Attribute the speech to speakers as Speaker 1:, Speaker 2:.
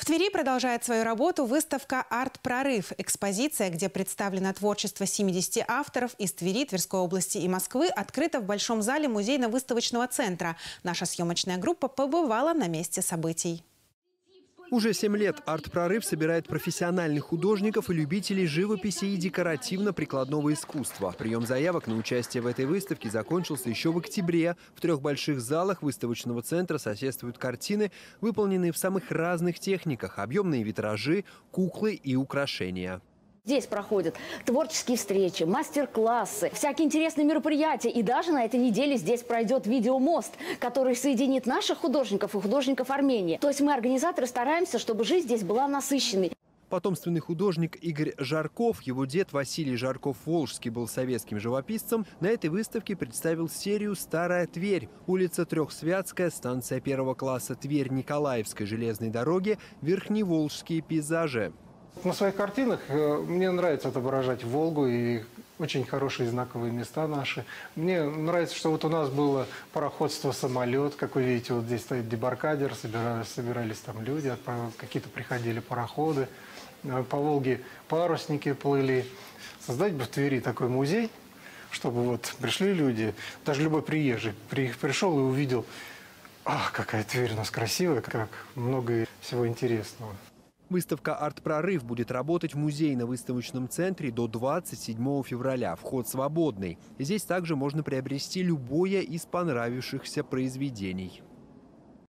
Speaker 1: В Твери продолжает свою работу выставка «Арт-прорыв». Экспозиция, где представлено творчество 70 авторов из Твери, Тверской области и Москвы, открыта в Большом зале музейно-выставочного центра. Наша съемочная группа побывала на месте событий.
Speaker 2: Уже 7 лет «Арт-прорыв» собирает профессиональных художников и любителей живописи и декоративно-прикладного искусства. Прием заявок на участие в этой выставке закончился еще в октябре. В 3 больших залах выставочного центра соседствуют картины, выполненные в самых разных техниках – объемные витражи, куклы и украшения.
Speaker 3: Здесь проходят творческие встречи, мастер-классы, всякие интересные мероприятия. И даже на этой неделе здесь пройдет видеомост, который соединит наших художников и художников Армении. То есть мы, организаторы, стараемся, чтобы жизнь здесь была насыщенной.
Speaker 2: Потомственный художник Игорь Жарков, его дед Василий Жарков-Волжский был советским живописцем, на этой выставке представил серию «Старая Тверь». Улица Трехсвятская, станция 1-го класса Тверь-Николаевской железной дороги, верхневолжские пейзажи.
Speaker 4: На своих картинах мне нравится отображать Волгу и очень хорошие знаковые места наши. Мне нравится, что вот у нас было пароходство «Самолет». Как вы видите, вот здесь стоит дебаркадер, собирались там люди, какие-то приходили пароходы. По Волге парусники плыли. Создать бы в Твери такой музей, чтобы вот пришли люди, даже любой приезжий пришел и увидел, ах, какая Тверь у нас красивая, как много всего интересного.
Speaker 2: Выставка «Арт-прорыв» будет работать в музейно-выставочном центре до 27 февраля. Вход свободный. Здесь также можно приобрести любое из понравившихся произведений.